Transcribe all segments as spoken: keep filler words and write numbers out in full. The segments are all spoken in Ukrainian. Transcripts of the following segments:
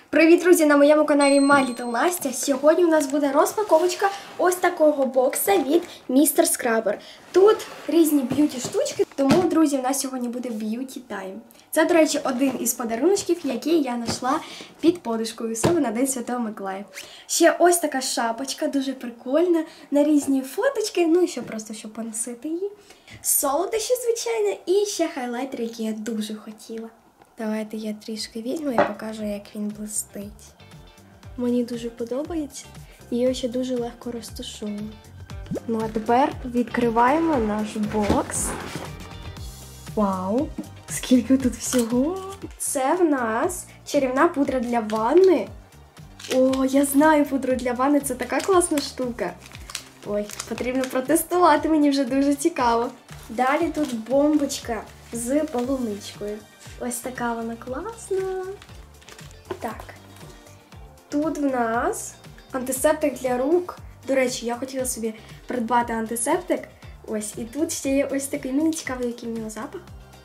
Привіт, друзі! На моєму каналі My Little Настя. Сьогодні у нас буде розпаковочка ось такого бокса від містер Scrubber. Тут різні б'юті штучки, тому, друзі, у нас сьогодні буде б'юті тайм. Це, до речі, один із подаруночків, який я знайшла під подушкою саме на День Святого Миколая. Ще ось така шапочка, дуже прикольна, на різні фоточки, ну і ще просто, щоб поносити її. Солодощі, звичайно, і ще хайлайтер, який я дуже хотіла. Давайте я трішки візьму і покажу, як він блистить. Мені дуже подобається і його ще дуже легко розташовувати. Ну а тепер відкриваємо наш бокс. Вау! Скільки тут всього! Це в нас чарівна пудра для ванни. О, я знаю пудру для ванни, це така класна штука. Ой, потрібно протестувати, мені вже дуже цікаво. Далі тут бомбочка з полуничкою. Ось така вона класна. Так. Тут в нас антисептик для рук. До речі, я хотіла собі придбати антисептик. Ось, і тут ще є ось такий, мені цікавий, який в нього запах.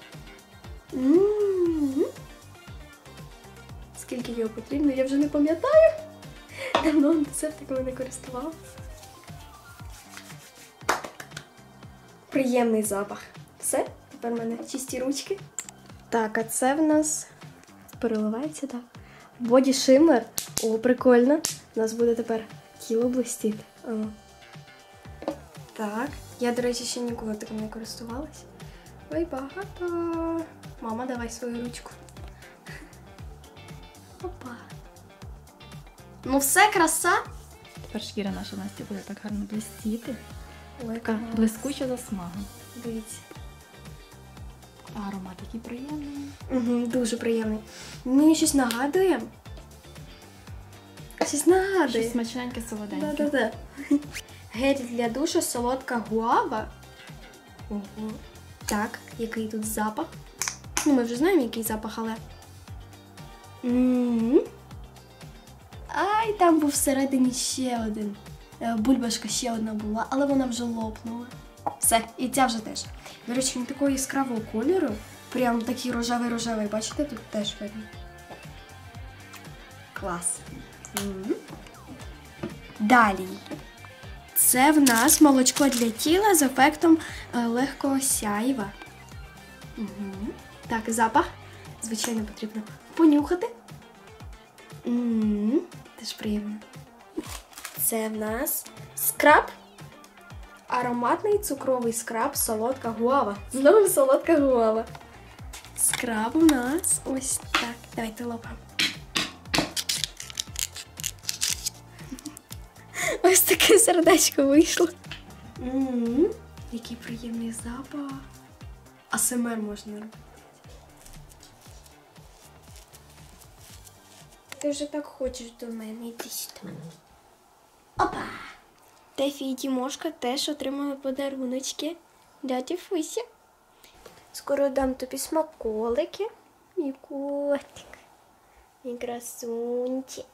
М-м-м. Скільки його потрібно, я вже не пам'ятаю. Давно антисептиками не користувалася. Приємний запах. Все, тепер в мене чисті ручки. Так, а це в нас переливається, так. Боді шиммер. О, прикольно. У нас буде тепер тіло блистіти. Ага. Так, я, до речі, ще ніколи таким не користувалась. Ой, багато. Мама, давай свою ручку. Опа. Ну все, краса. Тепер шкіра наша Настя буде так гарно блистіти. Ой, така блискуча засмага. Дивіться. А аромат який приємний. Угу, дуже приємний. Мені щось нагадує. Щось нагадує. Щось смачненьке, солоденьке. Да-да-да. Гель для душу, солодка гуава. Ого. Так, який тут запах? Ну, ми вже знаємо, який запах, але... М-м-м. Ай, там був всередині ще один. Бульбашка ще одна була, але вона вже лопнула. Все, і ця вже теж. До речі, він такого яскравого кольору. Прям такий рожевий-рожевий. Бачите, тут теж видно. Клас. Mm-hmm. Далі. Це в нас молочко для тіла з ефектом е, легкого сяйва. Mm-hmm. Так, запах. Звичайно, потрібно понюхати. Mm-hmm. Теж приємно. Це в нас скраб. Ароматний цукровий скраб, солодка гуава. Знову солодка гуава. Скраб у нас ось так. Давайте лопаємо. Ось таке сердечко вийшло. М-м-м, який приємний запах. А ес ем ар можна робити. Ти вже так хочеш до мене, йди сюди. Опа! Тефі і Тімошка теж отримали подаруночки дяді Фусі. Скоро дам тобі смаколики. Мій котик. Мій красунчик.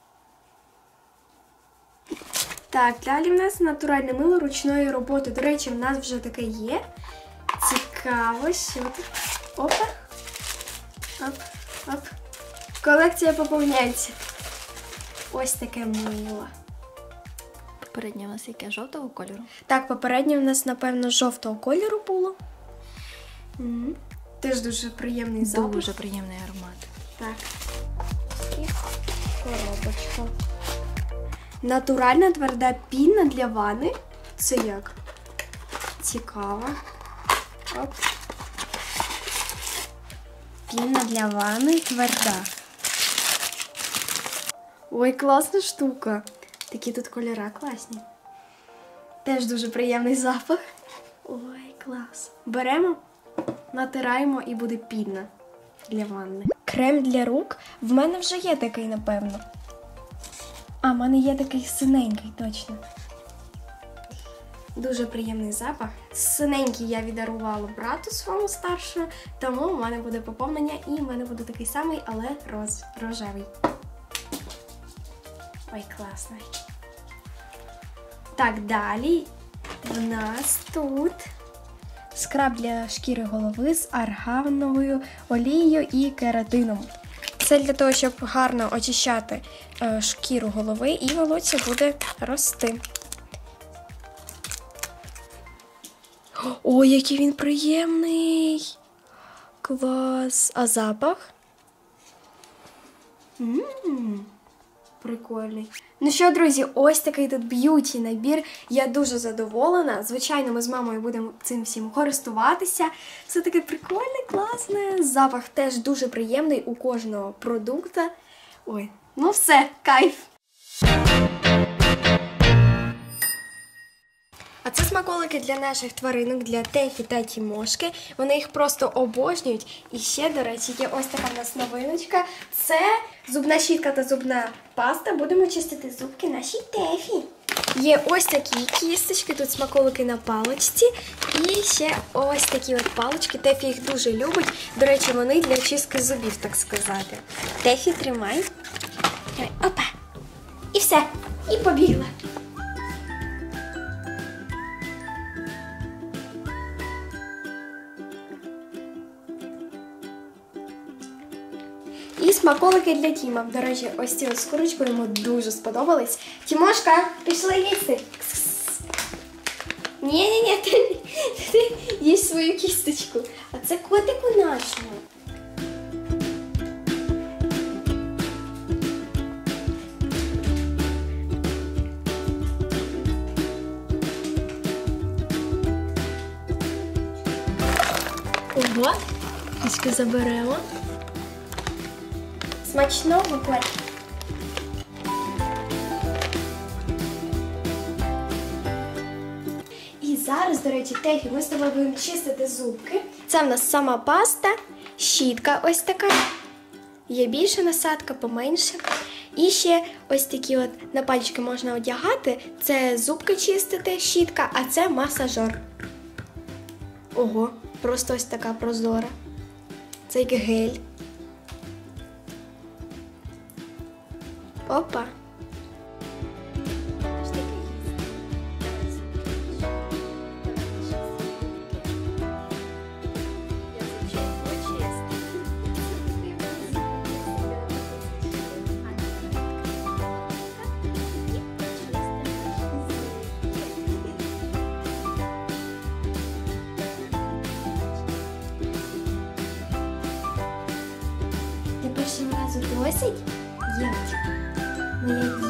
Так, далі в нас натуральне мило ручної роботи. До речі, в нас вже таке є. Цікаво, що тут. Опа. Оп, оп. Колекція поповняється. Ось таке мило. Попереднє у нас яке? Жовтого кольору? Так, попереднє у нас, напевно, жовтого кольору було. М-м. Теж дуже приємний запах. Дуже приємний аромат. Так. І коробочка. Натуральна тверда піна для ванни. Це як? Цікаво. Оп. Піна для ванни тверда. Ой, класна штука. Такі тут кольори класні. Теж дуже приємний запах. Ой, клас. Беремо, натираємо і буде піна для ванни. Крем для рук. В мене вже є такий, напевно. А, в мене є такий синенький, точно. Дуже приємний запах. Синенький я віддарувала брату своєму старшому, тому в мене буде поповнення і в мене буде такий самий, але роз, рожевий. Ой, класний. Так, далі в нас тут скраб для шкіри голови з аргановою олією і кератином. Це для того, щоб гарно очищати е, шкіру голови, і волосся буде рости. Ой, який він приємний! Клас! А запах? Ммм, прикольний. Ну що, друзі, ось такий тут б'юті набір. Я дуже задоволена. Звичайно, ми з мамою будемо цим всім користуватися. Все таке прикольне, класне. Запах теж дуже приємний у кожного продукту. Ой, ну все, кайф! А це смаколики для наших тваринок, для Тефі та Тімошки. Вони їх просто обожнюють. І ще, до речі, є ось така в нас новиночка. Це зубна щітка та зубна паста. Будемо чистити зубки нашій Тефі. Є ось такі кісточки, тут смаколики на паличці. І ще ось такі от палички. Тефі їх дуже любить. До речі, вони для чистки зубів, так сказати. Тефі, тримай. Опа. І все. І побігла. І смаколики для Тіма. До речі, ось ці ось з курочкою йому дуже сподобались. Тімошка, пішли їсти. Ні-ні-ні, ти, ти їж свою кісточку. А це котику нашому. Ого, кістки заберемо. Смачного, котик. І зараз, до речі, Тефі, ми з тобою будемо чистити зубки. Це в нас сама паста, щітка ось така. Є більша насадка, поменше. І ще ось такі от на пальчики можна одягати. Це зубки чистити, щітка, а це масажер. Ого, просто ось така прозора. Це як гель. Опа. Для першого разу досить, дівчинка. Моя